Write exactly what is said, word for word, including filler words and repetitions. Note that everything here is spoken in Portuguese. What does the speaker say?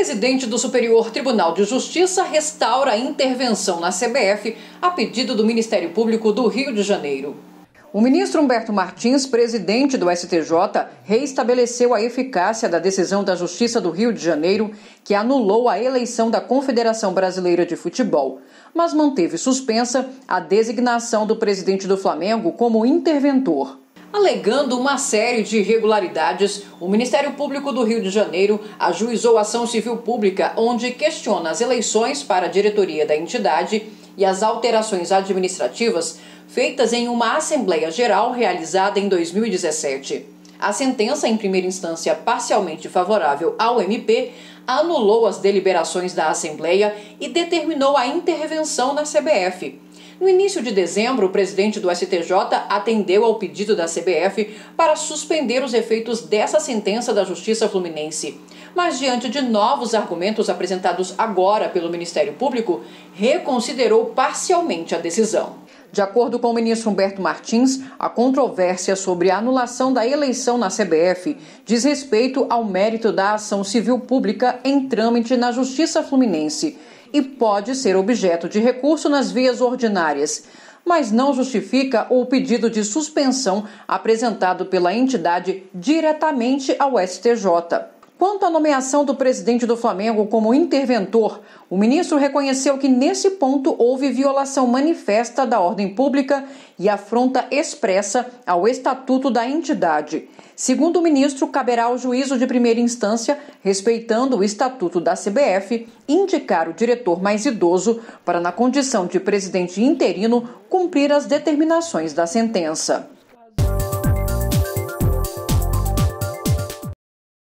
presidente do Superior Tribunal de Justiça restaura a intervenção na C B F a pedido do Ministério Público do Rio de Janeiro. O ministro Humberto Martins, presidente do S T J, reestabeleceu a eficácia da decisão da Justiça do Rio de Janeiro, que anulou a eleição da Confederação Brasileira de Futebol, mas manteve suspensa a designação do presidente do Flamengo como interventor. Alegando uma série de irregularidades, o Ministério Público do Rio de Janeiro ajuizou ação civil pública onde questiona as eleições para a diretoria da entidade e as alterações administrativas feitas em uma Assembleia Geral realizada em dois mil e dezessete. A sentença, em primeira instância parcialmente favorável ao M P, anulou as deliberações da Assembleia e determinou a intervenção na C B F. No início de dezembro, o presidente do S T J atendeu ao pedido da C B F para suspender os efeitos dessa sentença da Justiça Fluminense. Mas, diante de novos argumentos apresentados agora pelo Ministério Público, reconsiderou parcialmente a decisão. De acordo com o ministro Humberto Martins, a controvérsia sobre a anulação da eleição na C B F diz respeito ao mérito da ação civil pública em trâmite na Justiça Fluminense e pode ser objeto de recurso nas vias ordinárias, mas não justifica o pedido de suspensão apresentado pela entidade diretamente ao S T J. Quanto à nomeação do presidente do Flamengo como interventor, o ministro reconheceu que nesse ponto houve violação manifesta da ordem pública e afronta expressa ao estatuto da entidade. Segundo o ministro, caberá ao juízo de primeira instância, respeitando o estatuto da C B F, indicar o diretor mais idoso para, na condição de presidente interino, cumprir as determinações da sentença.